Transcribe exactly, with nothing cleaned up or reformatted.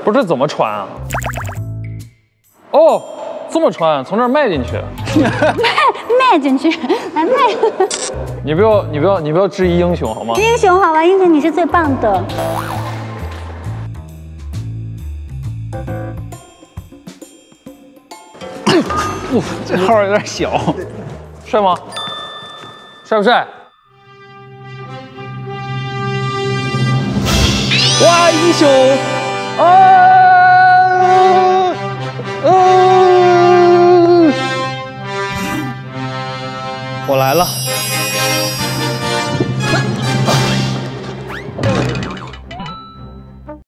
不是怎么穿啊？哦，这么穿，从这儿迈进去。 迈迈进去，来迈。 你不要，你不要，你不要质疑英雄好吗？ 英雄好吧，英雄你是最棒的。 哇，这号有点小， 帅吗？帅不帅？哇，英雄！啊！嗯、我来了。